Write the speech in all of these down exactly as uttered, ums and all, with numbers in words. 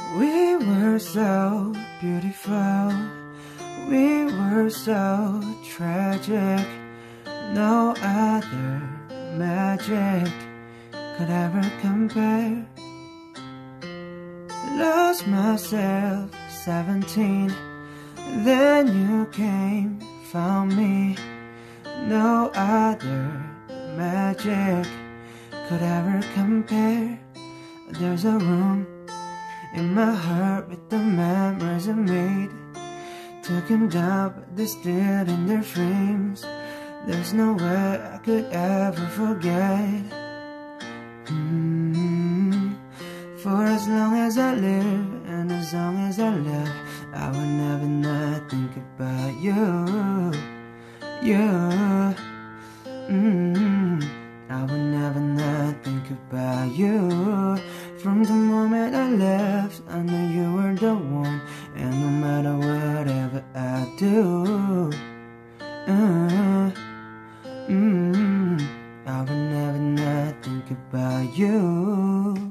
We were so beautiful, we were so tragic. No other magic could ever compare. Lost myself, seventeen. Then you came, found me. No other magic could ever compare. There's a room in my heart with the memories I made. Took him down, but they still in their frames. There's no way I could ever forget. mm-hmm. For as long as I live and as long as I love, I will never not think about you, you. mm-hmm. I will never not think about you. From the moment I left, I knew you were the one. And no matter whatever I do, uh, mm, I will never not think about you.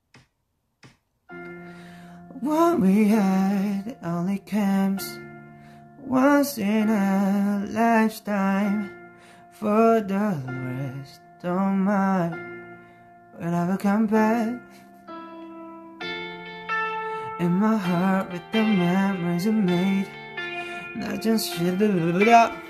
What we had only comes once in a lifetime. For the rest, don't mind, will never come back. In my heart with the memories I made, not just shit.